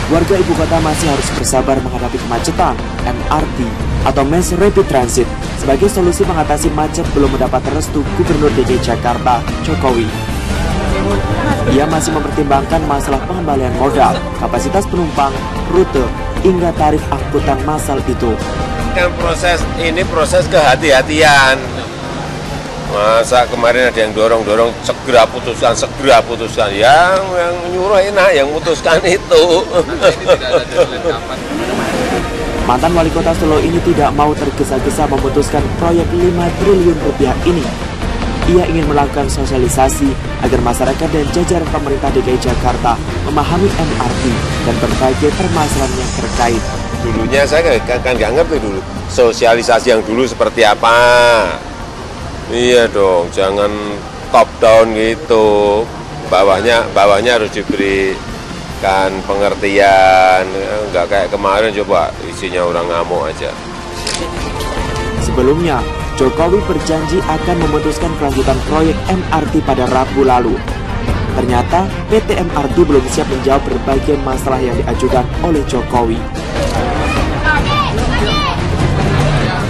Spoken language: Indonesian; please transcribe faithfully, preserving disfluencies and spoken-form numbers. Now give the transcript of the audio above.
warga ibu kota masih harus bersabar menghadapi kemacetan. M R T atau Mass Rapid Transit sebagai solusi mengatasi macet belum mendapat restu Gubernur D K I Jakarta, Jokowi. Ia masih mempertimbangkan masalah pengembalian modal, kapasitas penumpang, rute, hingga tarif angkutan massal itu. Kan proses ini proses kehati-hatian. Masa kemarin ada yang dorong-dorong segera putuskan, segera putuskan. Yang yang nyuruh enak, yang putuskan itu. Mantan wali kota Solo ini tidak mau tergesa-gesa memutuskan proyek lima triliun rupiah ini. Ia ingin melakukan sosialisasi agar masyarakat dan jajaran pemerintah D K I Jakarta memahami M R T dan berbagai permasalahan yang terkait. Dulunya saya kan nggak ngerti dulu sosialisasi yang dulu seperti apa. Iya dong, jangan top down gitu. Bawahnya bawahnya harus diberikan pengertian. Nggak kayak kemarin coba isinya orang ngamuk aja. Sebelumnya, Jokowi berjanji akan memutuskan kelanjutan proyek M R T pada Rabu lalu. Ternyata P T M R T belum siap menjawab berbagai masalah yang diajukan oleh Jokowi.